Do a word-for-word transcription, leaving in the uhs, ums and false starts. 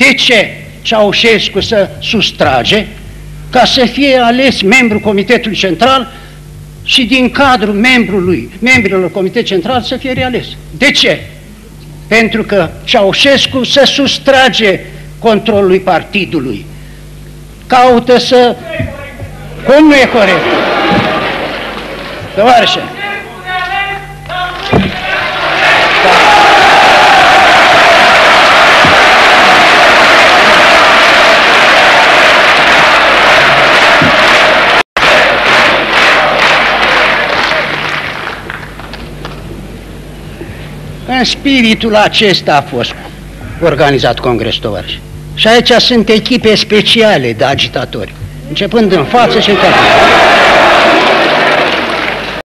De ce Ceaușescu să sustrage ca să fie ales membru Comitetului Central și din cadrul membrului, membrilor Comitetului Central să fie reales? De ce? Pentru că Ceaușescu să sustrage controlului partidului. Caută să... Cum nu e corect? Tovarășe! În spiritul acesta a fost organizat congresul, tovarăși. Și aici sunt echipe speciale de agitatori, începând în față și în capăt.